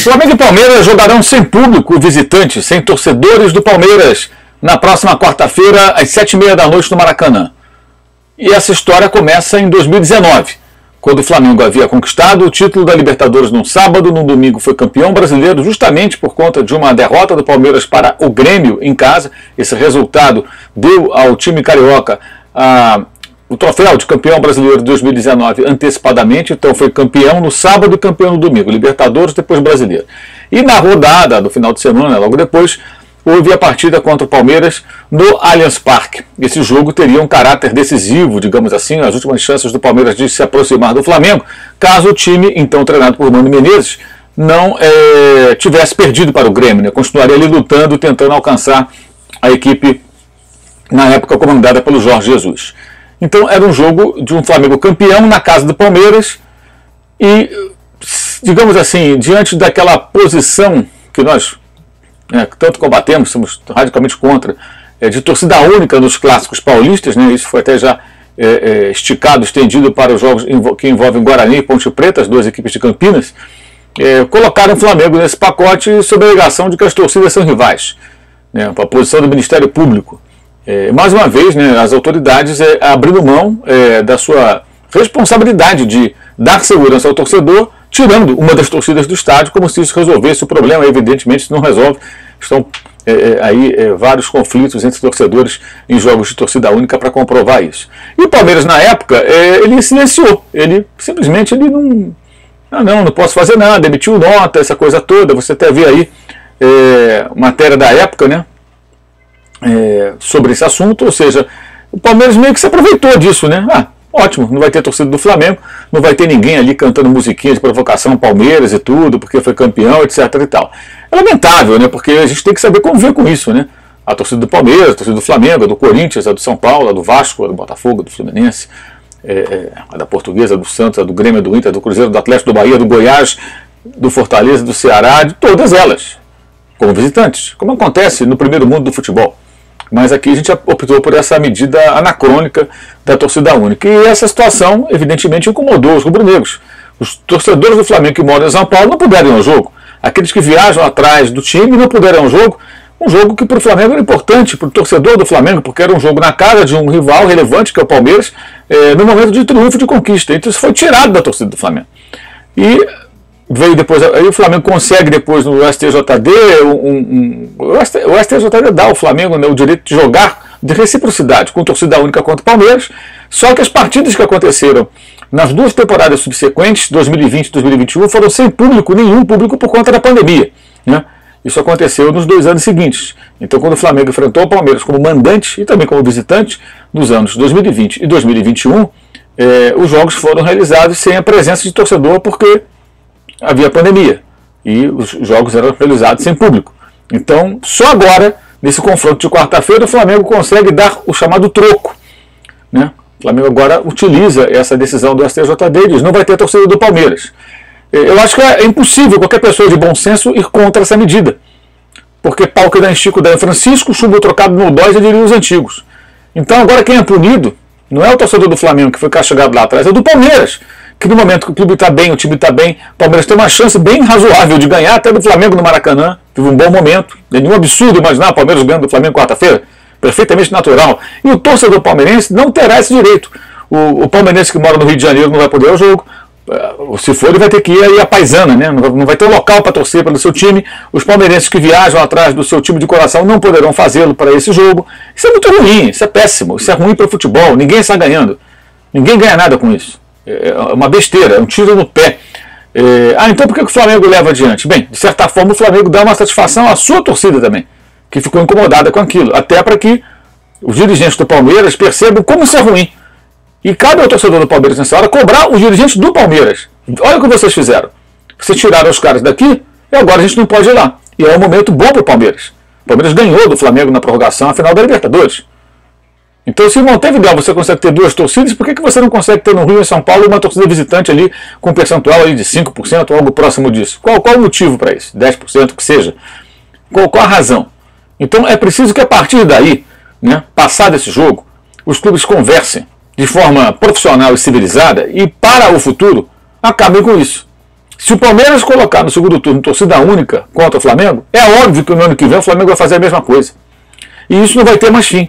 Flamengo e Palmeiras jogarão sem público visitante, sem torcedores do Palmeiras, na próxima quarta-feira, às 7h30 da noite no Maracanã. E essa história começa em 2019, quando o Flamengo havia conquistado o título da Libertadores num sábado, no domingo foi campeão brasileiro, justamente por conta de uma derrota do Palmeiras para o Grêmio em casa. Esse resultado deu ao time carioca o troféu de campeão brasileiro de 2019 antecipadamente, então foi campeão no sábado e campeão no domingo, Libertadores, depois brasileiro. E na rodada do final de semana, logo depois, houve a partida contra o Palmeiras no Allianz Parque. Esse jogo teria um caráter decisivo, digamos assim, as últimas chances do Palmeiras de se aproximar do Flamengo, caso o time, então treinado por Mano Menezes, não tivesse perdido para o Grêmio, né? Continuaria ali lutando, tentando alcançar a equipe, na época comandada pelo Jorge Jesus. Então era um jogo de um Flamengo campeão na casa do Palmeiras e, digamos assim, diante daquela posição que nós tanto combatemos, somos radicalmente contra, de torcida única nos clássicos paulistas, né? Isso foi até já esticado, estendido para os jogos que envolvem Guarani e Ponte Preta, as duas equipes de Campinas, colocaram o Flamengo nesse pacote sob a alegação de que as torcidas são rivais, né? A posição do Ministério Público. Mais uma vez, né, as autoridades abrindo mão da sua responsabilidade de dar segurança ao torcedor, tirando uma das torcidas do estádio, como se isso resolvesse o problema. Evidentemente isso não resolve. Estão aí vários conflitos entre torcedores em jogos de torcida única para comprovar isso. E o Palmeiras, na época, ele silenciou. Ele simplesmente não posso fazer nada, emitiu nota, essa coisa toda. Você até vê aí matéria da época, né? Sobre esse assunto, ou seja, o Palmeiras meio que se aproveitou disso, né? Ótimo, não vai ter torcida do Flamengo, não vai ter ninguém ali cantando musiquinha de provocação Palmeiras e tudo, porque foi campeão, etc e tal. É lamentável, né? Porque a gente tem que saber conviver com isso, né? A torcida do Palmeiras, a torcida do Flamengo, a do Corinthians, a do São Paulo, a do Vasco, a do Botafogo, a do Fluminense, a da Portuguesa, a do Santos, a do Grêmio, a do Inter, a do Cruzeiro, do Atlético, do Bahia, do Goiás, do Fortaleza, do Ceará, de todas elas, como visitantes, como acontece no primeiro mundo do futebol. Mas aqui a gente optou por essa medida anacrônica da torcida única. E essa situação, evidentemente, incomodou os rubro-negros. Os torcedores do Flamengo que moram em São Paulo não puderam ir ao jogo. Aqueles que viajam atrás do time não puderam ir ao jogo. Um jogo que para o Flamengo era importante, para o torcedor do Flamengo, porque era um jogo na casa de um rival relevante, que é o Palmeiras, no momento de triunfo, de conquista. Então isso foi tirado da torcida do Flamengo. E veio depois, aí o Flamengo consegue depois no STJD, o STJD dá ao Flamengo, né, o direito de jogar de reciprocidade com torcida única contra o Palmeiras, só que as partidas que aconteceram nas duas temporadas subsequentes, 2020 e 2021, foram sem público, nenhum público por conta da pandemia, né? Isso aconteceu nos 2 anos seguintes. Então quando o Flamengo enfrentou o Palmeiras como mandante e também como visitante, nos anos 2020 e 2021, os jogos foram realizados sem a presença de torcedor, porque havia pandemia e os jogos eram realizados sem público. Então, só agora, nesse confronto de quarta-feira, o Flamengo consegue dar o chamado troco, né? O Flamengo agora utiliza essa decisão do STJD e diz: não vai ter torcida do Palmeiras. Eu acho que é impossível qualquer pessoa de bom senso ir contra essa medida, porque pau que dá em Chico dá em Francisco, chumbo trocado no dói, já diriam os antigos. Então agora quem é punido não é o torcedor do Flamengo que foi castigado lá atrás, é do Palmeiras, que no momento que o clube está bem, o time está bem, o Palmeiras tem uma chance bem razoável de ganhar até do Flamengo no Maracanã, teve um bom momento, não é nenhum absurdo imaginar o Palmeiras ganhando do Flamengo quarta-feira, perfeitamente natural. E o torcedor palmeirense não terá esse direito. O palmeirense que mora no Rio de Janeiro não vai poder ir ao jogo, se for ele vai ter que ir aí à paisana, né? Não vai ter um local para torcer pelo seu time, os palmeirenses que viajam atrás do seu time de coração não poderão fazê-lo para esse jogo. Isso é muito ruim, isso é péssimo, isso é ruim para o futebol, ninguém está ganhando, ninguém ganha nada com isso. É uma besteira, é um tiro no pé. Então por que o Flamengo leva adiante? Bem, de certa forma o Flamengo dá uma satisfação à sua torcida também, que ficou incomodada com aquilo, até para que os dirigentes do Palmeiras percebam como isso é ruim. E cabe ao torcedor do Palmeiras nessa hora cobrar os dirigentes do Palmeiras. Olha o que vocês fizeram. Vocês tiraram os caras daqui e agora a gente não pode ir lá. E é um momento bom para o Palmeiras. O Palmeiras ganhou do Flamengo na prorrogação a final da Libertadores. Então, se não teve ideal, você consegue ter duas torcidas, por que você não consegue ter no Rio e em São Paulo uma torcida visitante ali com um percentual ali de 5% ou algo próximo disso? Qual o motivo para isso? 10%, que seja. Qual a razão? Então é preciso que a partir daí, né, passado esse jogo, os clubes conversem de forma profissional e civilizada e para o futuro acabem com isso. Se o Palmeiras colocar no segundo turno torcida única contra o Flamengo, é óbvio que no ano que vem o Flamengo vai fazer a mesma coisa. E isso não vai ter mais fim.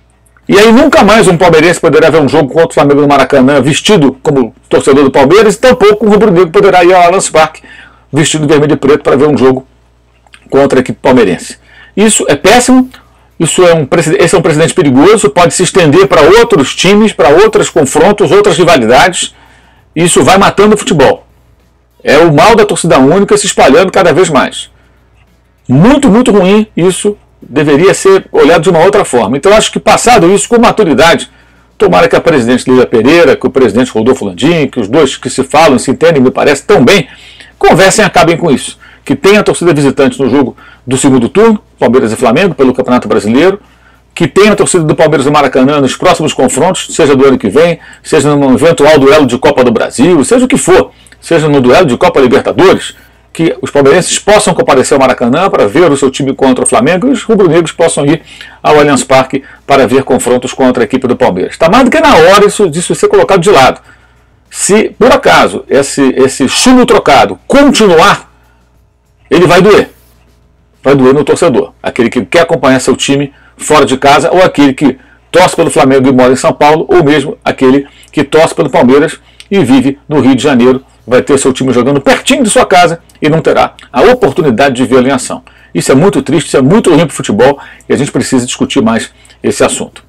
E aí nunca mais um palmeirense poderá ver um jogo contra o Flamengo no Maracanã vestido como torcedor do Palmeiras, e tampouco um rubro-negro poderá ir ao Allianz Parque vestido de vermelho e preto para ver um jogo contra a equipe palmeirense. Isso é péssimo, esse é um precedente perigoso, pode se estender para outros times, para outros confrontos, outras rivalidades, e isso vai matando o futebol. É o mal da torcida única se espalhando cada vez mais. Muito, muito ruim, isso deveria ser olhado de uma outra forma. Então acho que passado isso, com maturidade, tomara que a presidente Lília Pereira, que o presidente Rodolfo Landim, que os dois que se falam, se entendem, me parece tão bem, conversem e acabem com isso. Que tenha a torcida visitante no jogo do segundo turno, Palmeiras e Flamengo, pelo Campeonato Brasileiro, que tenha a torcida do Palmeiras no Maracanã nos próximos confrontos, seja do ano que vem, seja no eventual duelo de Copa do Brasil, seja o que for, seja no duelo de Copa Libertadores, que os palmeirenses possam comparecer ao Maracanã para ver o seu time contra o Flamengo e os rubro-negros possam ir ao Allianz Parque para ver confrontos contra a equipe do Palmeiras. Está mais do que na hora disso ser colocado de lado. Se, por acaso, esse chumbo trocado continuar, ele vai doer. Vai doer no torcedor. Aquele que quer acompanhar seu time fora de casa, ou aquele que torce pelo Flamengo e mora em São Paulo, ou mesmo aquele que torce pelo Palmeiras e vive no Rio de Janeiro, vai ter seu time jogando pertinho de sua casa e não terá a oportunidade de vê-lo em ação. Isso é muito triste, isso é muito ruim para o futebol e a gente precisa discutir mais esse assunto.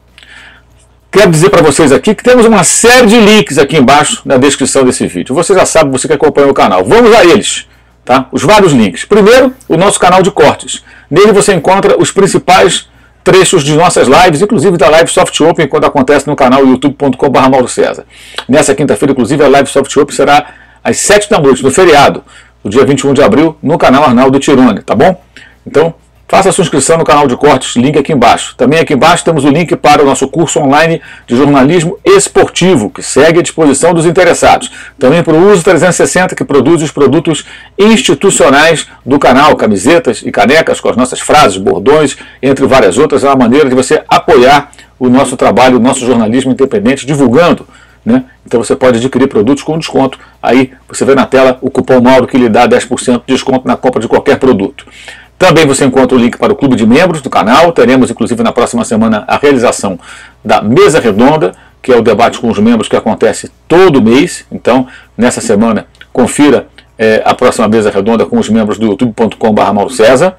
Quero dizer para vocês aqui que temos uma série de links aqui embaixo na descrição desse vídeo. Você já sabe, você que acompanha o canal. Vamos a eles, tá? Os vários links. Primeiro, o nosso canal de cortes. Nele você encontra os principais trechos de nossas lives, inclusive da Live Soft Open, quando acontece no canal youtube.com/MauroCesar. Nessa quinta-feira, inclusive, a Live Soft Open será às 7 da noite, no feriado, no dia 21 de abril, no canal Arnaldo Tironi, tá bom? Então, faça a sua inscrição no canal de cortes, link aqui embaixo. Também aqui embaixo temos o link para o nosso curso online de jornalismo esportivo, que segue à disposição dos interessados. Também para o Uso 360, que produz os produtos institucionais do canal, camisetas e canecas com as nossas frases, bordões, entre várias outras. É uma maneira de você apoiar o nosso trabalho, o nosso jornalismo independente, divulgando, né? Então você pode adquirir produtos com desconto. Aí você vê na tela o cupom Mauro que lhe dá 10% de desconto na compra de qualquer produto. Também você encontra o link para o clube de membros do canal. Teremos inclusive na próxima semana a realização da Mesa Redonda, que é o debate com os membros que acontece todo mês. Então nessa semana confira a próxima Mesa Redonda com os membros do youtube.com/MauroCesar.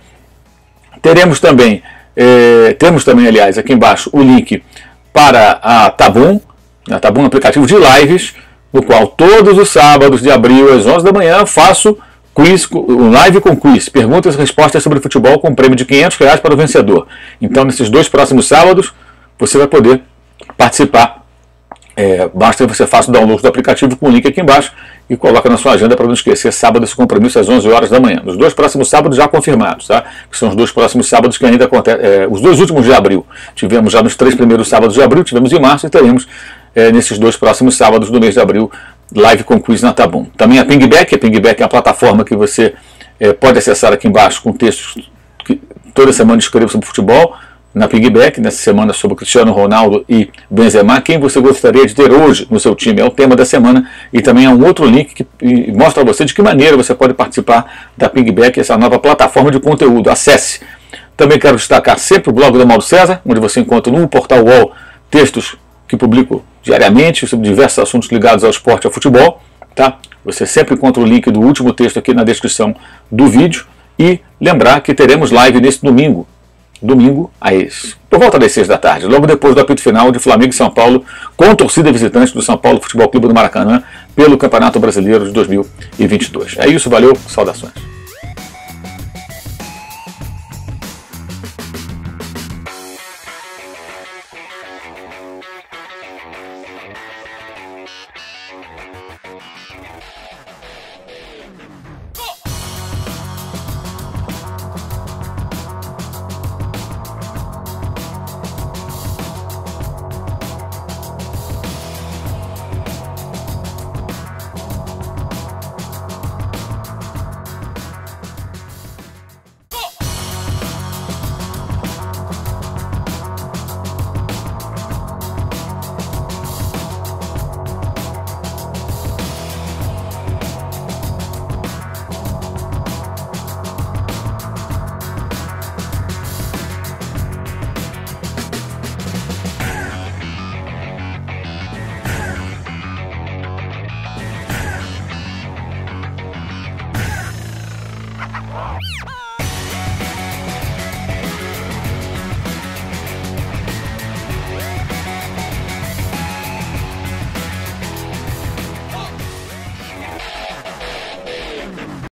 Temos também, aliás, aqui embaixo o link para a Tabum. A Tabum é um aplicativo de lives, no qual todos os sábados de abril às 11 da manhã faço um live com quiz, perguntas e respostas sobre futebol com um prêmio de R$500 para o vencedor. Então nesses 2 próximos sábados você vai poder participar. Basta que você faça o download do aplicativo com o link aqui embaixo e coloca na sua agenda para não esquecer sábado esse compromisso às 11 horas da manhã. Os 2 próximos sábados já confirmados, tá? Que são os 2 próximos sábados que ainda acontecem, os 2 últimos de abril. Tivemos já nos 3 primeiros sábados de abril, tivemos em março e teremos nesses 2 próximos sábados do mês de abril, live com quiz na Tabum. Também a Pingback é a plataforma que você pode acessar aqui embaixo com textos que toda semana escrevo sobre futebol. Na Pingback, nessa semana sobre Cristiano Ronaldo e Benzema, quem você gostaria de ter hoje no seu time é o tema da semana, e também há um outro link que mostra a você de que maneira você pode participar da Pingback, essa nova plataforma de conteúdo. Acesse. Também quero destacar sempre o blog do Mauro Cesar, onde você encontra no portal UOL textos que publico diariamente sobre diversos assuntos ligados ao esporte e ao futebol, tá? Você sempre encontra o link do último texto aqui na descrição do vídeo. E lembrar que teremos live nesse domingo por volta das 6 da tarde, logo depois do apito final de Flamengo e São Paulo, com torcida visitante do São Paulo Futebol Clube do Maracanã, pelo Campeonato Brasileiro de 2022. É isso, valeu, saudações.